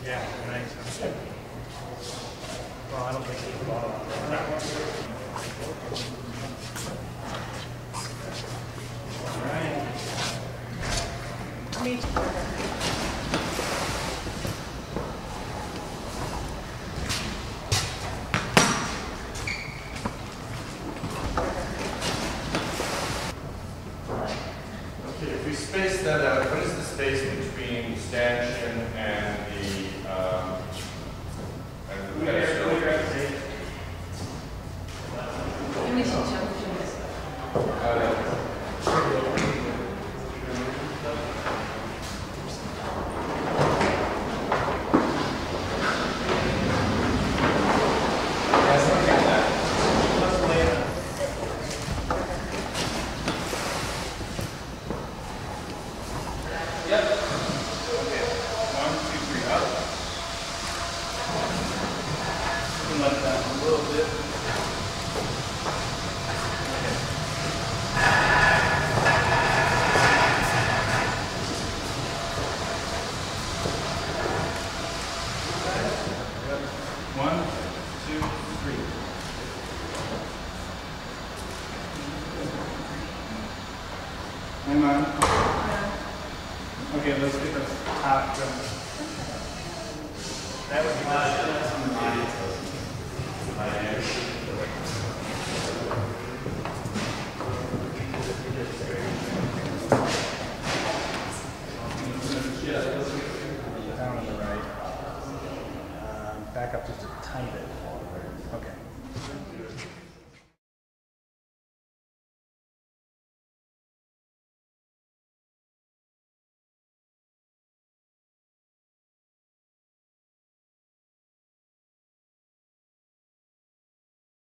Yeah, nice. Well, I don't think it's a lot of that one. All right. Okay, if we space that out, what is the space between the stanchion and the pedestal? Like that a little bit. One, two, three. Hang on. Okay, let's get this top going. That would be nice.